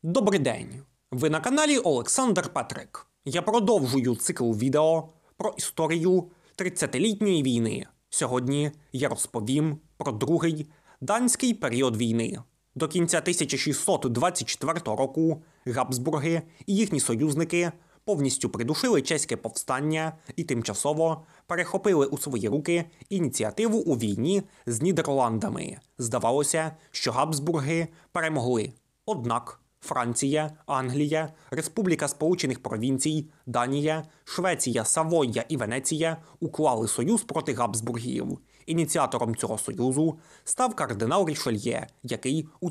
Добрий день! Ви на каналі Олександр Петрик. Я продовжую цикл відео про історію 30-літньої війни. Сьогодні я розповім про другий данський період війни. До кінця 1624 року Габсбурги і їхні союзники повністю придушили чеське повстання і тимчасово перехопили у свої руки ініціативу у війні з Нідерландами. Здавалося, що Габсбурги перемогли. Однак Франція, Англія, Республіка Сполучених Провінцій, Данія, Швеція, Савойя і Венеція уклали союз проти Габсбургів. Ініціатором цього союзу став кардинал Рішельє, який у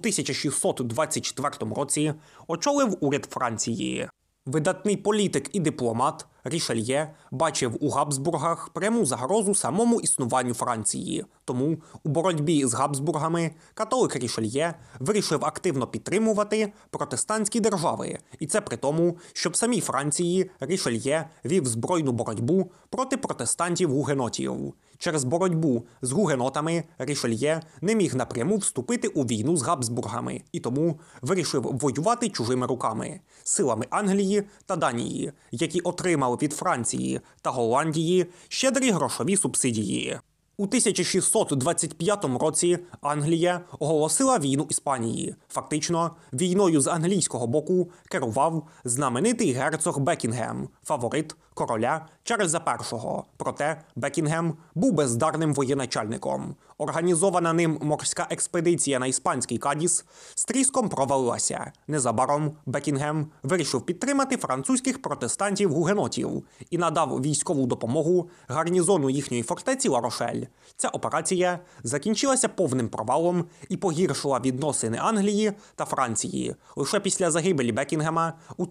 1624 році очолив уряд Франції. Видатний політик і дипломат Рішельє бачив у Габсбургах пряму загрозу самому існуванню Франції. Тому у боротьбі з Габсбургами католик Рішельє вирішив активно підтримувати протестантські держави. І це при тому, що в самій Франції Рішельє вів збройну боротьбу проти протестантів-гугенотів. Через боротьбу з гугенотами Рішельє не міг напряму вступити у війну з Габсбургами і тому вирішив воювати чужими руками – силами Англії та Данії, які отримали від Франції та Голландії щедрі грошові субсидії. У 1625 році Англія оголосила війну Іспанії. Фактично, війною з англійського боку керував знаменитий герцог Бекінгем, фаворит короля Чарльза І. Проте Бекінгем був бездарним воєначальником. Організована ним морська експедиція на іспанський Кадіс з тріском провалилася. Незабаром Бекінгем вирішив підтримати французьких протестантів-гугенотів і надав військову допомогу гарнізону їхньої фортеці Ла-Рошель. Ця операція закінчилася повним провалом і погіршила відносини Англії та Франції. Лише після загибелі Бекінгема у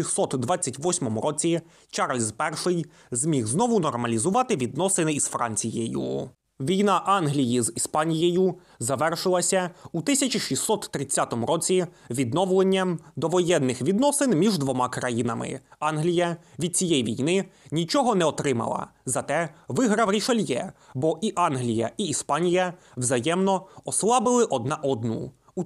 1628 році Чарльз І зміг знову нормалізувати відносини із Францією. Війна Англії з Іспанією завершилася у 1630 році відновленням довоєнних відносин між двома країнами. Англія від цієї війни нічого не отримала, зате виграв Рішельє, бо і Англія, і Іспанія взаємно ослабили одна одну. У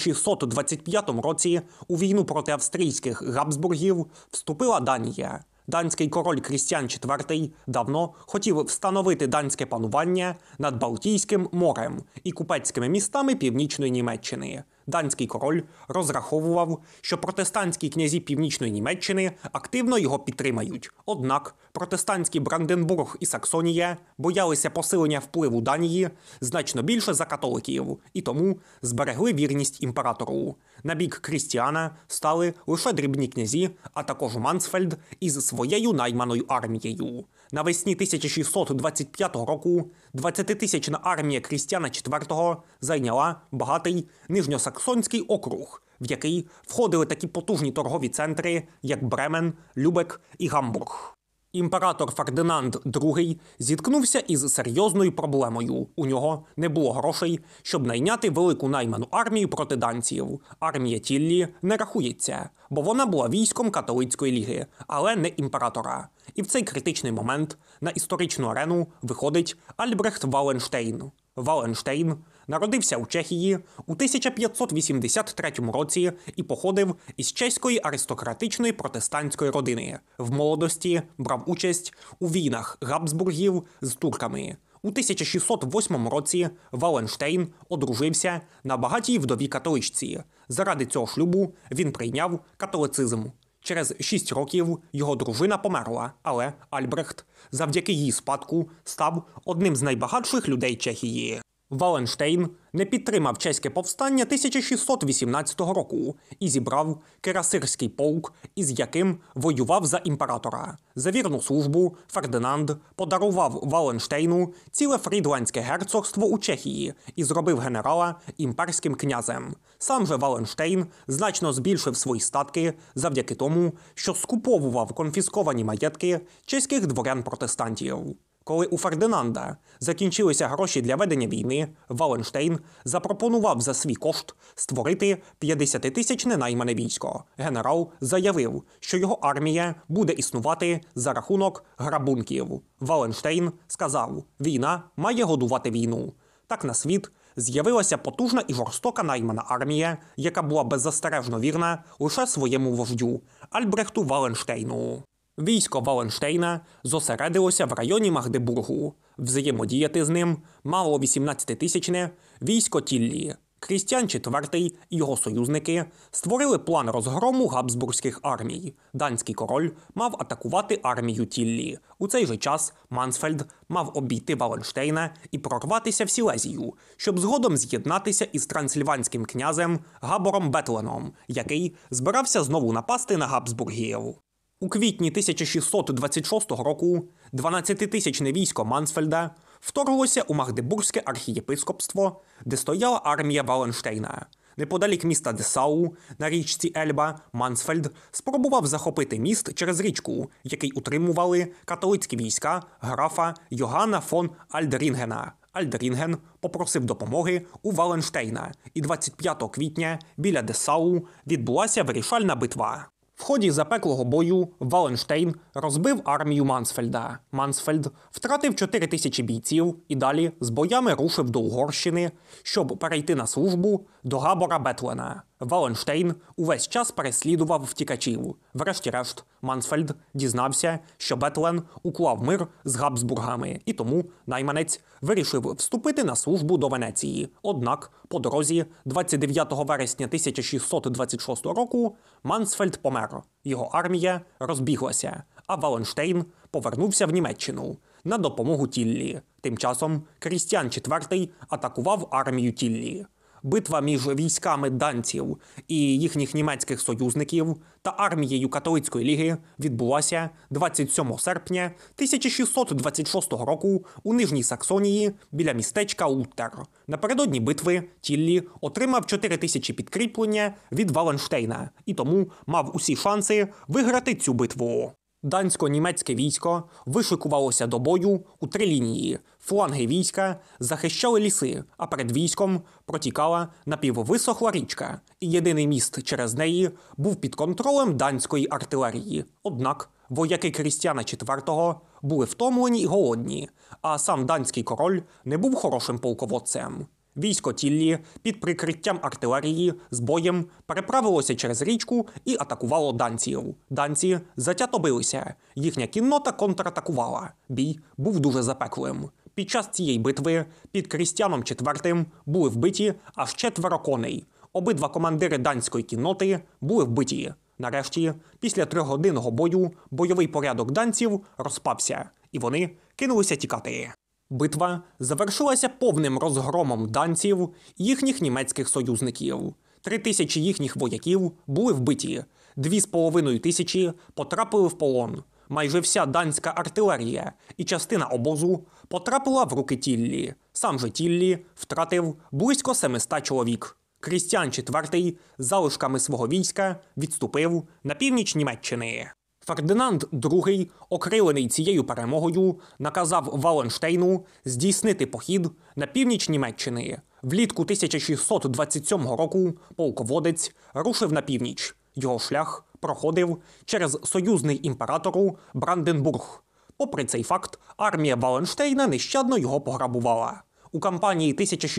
1625 році у війну проти австрійських Габсбургів вступила Данія. Данський король Крістіан IV давно хотів встановити данське панування над Балтійським морем і купецькими містами Північної Німеччини. Данський король розраховував, що протестантські князі Північної Німеччини активно його підтримають. Однак протестантські Бранденбург і Саксонія боялися посилення впливу Данії значно більше за католиків і тому зберегли вірність імператору. На бік Крістіана стали лише дрібні князі, а також Мансфельд із своєю найманою армією. Навесні 1625 року 20-тисячна армія Крістіана IV зайняла багатий Нижньосаксонський округ, в який входили такі потужні торгові центри, як Бремен, Любек і Гамбург. Імператор Фердинанд II зіткнувся із серйозною проблемою. У нього не було грошей, щоб найняти велику найману армію проти данців. Армія Тіллі не рахується, бо вона була військом католицької ліги, але не імператора. І в цей критичний момент на історичну арену виходить Альбрехт Валенштейн. Валенштейн народився у Чехії у 1583 році і походив із чеської аристократичної протестантської родини. В молодості брав участь у війнах Габсбургів з турками. У 1608 році Валенштейн одружився на багатій вдові католичці. Заради цього шлюбу він прийняв католицизм. Через 6 років його дружина померла, але Альбрехт завдяки її спадку став одним з найбагатших людей Чехії. Валенштейн не підтримав чеське повстання 1618 року і зібрав кирасирський полк, із яким воював за імператора. За вірну службу Фердинанд подарував Валенштейну ціле Фрідландське герцогство у Чехії і зробив генерала імперським князем. Сам же Валенштейн значно збільшив свої статки завдяки тому, що скуповував конфісковані маєтки чеських дворян-протестантів. Коли у Фердинанда закінчилися гроші для ведення війни, Валенштейн запропонував за свій кошт створити 50-тисячне наймане військо. Генерал заявив, що його армія буде існувати за рахунок грабунків. Валенштейн сказав: «Війна має годувати війну». Так на світ з'явилася потужна і жорстока наймана армія, яка була беззастережно вірна лише своєму вождю – Альбрехту Валенштейну. Військо Валенштейна зосередилося в районі Магдебургу. Взаємодіяти з ним мало 18-тисячне військо Тіллі. Крістіан IV і його союзники створили план розгрому габсбурзьких армій. Данський король мав атакувати армію Тіллі. У цей же час Мансфельд мав обійти Валенштейна і прорватися в Сілезію, щоб згодом з'єднатися із трансильванським князем Габором Бетленом, який збирався знову напасти на Габсбургів. У квітні 1626 року 12-тисячне військо Мансфельда вторглося у Магдебурзьке архієпископство, де стояла армія Валенштейна. Неподалік міста Десау, на річці Ельба, Мансфельд спробував захопити міст через річку, який утримували католицькі війська графа Йоганна фон Альдерінгена. Альдерінген попросив допомоги у Валенштейна, і 25 квітня біля Десау відбулася вирішальна битва. В ході запеклого бою Валенштейн розбив армію Мансфельда. Мансфельд втратив 4 тисячі бійців і далі з боями рушив до Угорщини, щоб перейти на службу до Габора Бетлена. Валенштейн увесь час переслідував втікачів. Врешті-решт, Мансфельд дізнався, що Бетлен уклав мир з Габсбургами, і тому найманець вирішив вступити на службу до Венеції. Однак, по дорозі 29 вересня 1626 року Мансфельд помер. Його армія розбіглася, а Валенштейн повернувся в Німеччину на допомогу Тіллі. Тим часом Крістіан IV атакував армію Тіллі. Битва між військами данців і їхніх німецьких союзників та армією Католицької ліги відбулася 27 серпня 1626 року у Нижній Саксонії біля містечка Уттер. Напередодні битви Тіллі отримав 4 тисячі підкріплення від Валенштейна і тому мав усі шанси виграти цю битву. Дансько-німецьке військо вишикувалося до бою у 3 лінії. Фланги війська захищали ліси, а перед військом протікала напіввисохла річка, і єдиний міст через неї був під контролем данської артилерії. Однак вояки Крістіана IV були втомлені і голодні, а сам данський король не був хорошим полководцем. Військо Тіллі під прикриттям артилерії з боєм переправилося через річку і атакувало данців. Данці затято билися, їхня кіннота контратакувала. Бій був дуже запеклим. Під час цієї битви під Крістіаном IV були вбиті аж 4 коней. Обидва командири данської кінноти були вбиті. Нарешті, після 3-годинного бою, бойовий порядок данців розпався, і вони кинулися тікати. Битва завершилася повним розгромом данців і їхніх німецьких союзників. 3 тисячі їхніх вояків були вбиті, 2,5 тисячі потрапили в полон. Майже вся данська артилерія і частина обозу потрапила в руки Тіллі. Сам же Тіллі втратив близько 700 чоловік. Крістіан IV з залишками свого війська відступив на північ Німеччини. Фердинанд II, окрилений цією перемогою, наказав Валенштейну здійснити похід на північ Німеччини. Влітку 1627 року полководець рушив на північ. Його шлях проходив через союзний імператору Бранденбург. Попри цей факт, армія Валенштейна нещадно його пограбувала. У кампанії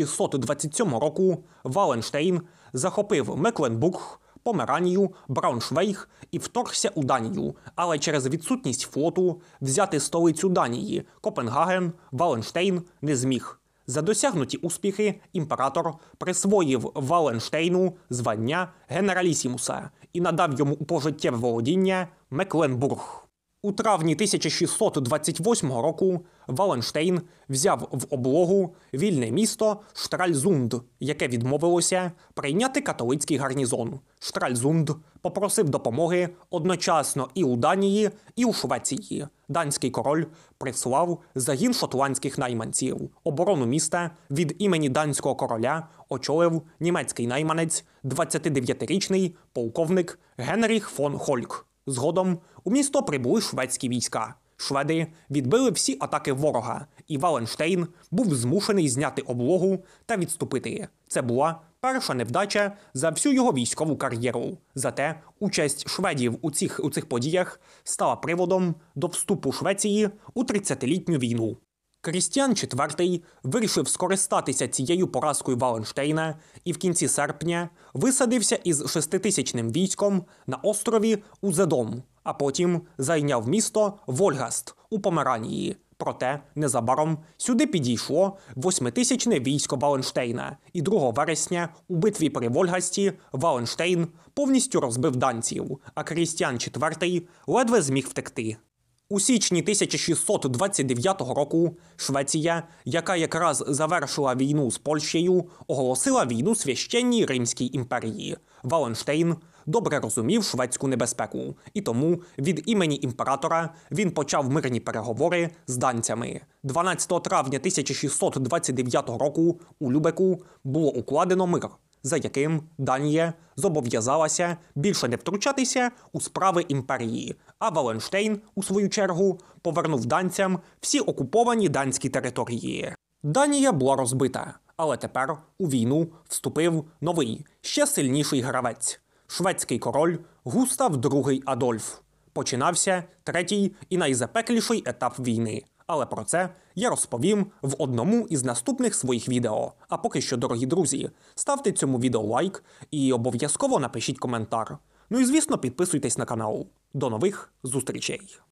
1627 року Валенштейн захопив Мекленбург, Померанію, Брауншвейг і вторгся у Данію, але через відсутність флоту взяти столицю Данії – Копенгаген Валенштейн не зміг. За досягнуті успіхи імператор присвоїв Валенштейну звання генералісімуса і надав йому у пожиттєве володіння Мекленбург. У травні 1628 року Валенштейн взяв в облогу вільне місто Штральзунд, яке відмовилося прийняти католицький гарнізон. Штральзунд попросив допомоги одночасно і у Данії, і у Швеції. Данський король прислав загін шотландських найманців. Оборону міста від імені данського короля очолив німецький найманець, 29-річний полковник Генріх фон Хольк. Згодом у місто прибули шведські війська. Шведи відбили всі атаки ворога, і Валенштейн був змушений зняти облогу та відступити. Це була перша невдача за всю його військову кар'єру. Зате участь шведів у цих подіях стала приводом до вступу Швеції у 30-літню війну. Крістіан IV вирішив скористатися цією поразкою Валенштейна і в кінці серпня висадився із 6000-ним військом на острові Узедом, а потім зайняв місто Вольгаст у Померанії. Проте незабаром сюди підійшло 8000-не військо Валенштейна, і 2 вересня у битві при Вольгасті Валенштейн повністю розбив данців, а Крістіан IV ледве зміг втекти. У січні 1629 року Швеція, яка якраз завершила війну з Польщею, оголосила війну Священній Римській імперії. Валенштейн добре розумів шведську небезпеку, і тому від імені імператора він почав мирні переговори з данцями. 12 травня 1629 року у Любеку було укладено мир, за яким Данія зобов'язалася більше не втручатися у справи імперії, а Валенштейн, у свою чергу, повернув данцям всі окуповані данські території. Данія була розбита, але тепер у війну вступив новий, ще сильніший гравець – шведський король Густав II Адольф. Починався третій і найзапекліший етап війни. Але про це я розповім в одному із наступних своїх відео. А поки що, дорогі друзі, ставте цьому відео лайк і обов'язково напишіть коментар. Ну і звісно, підписуйтесь на канал. До нових зустрічей!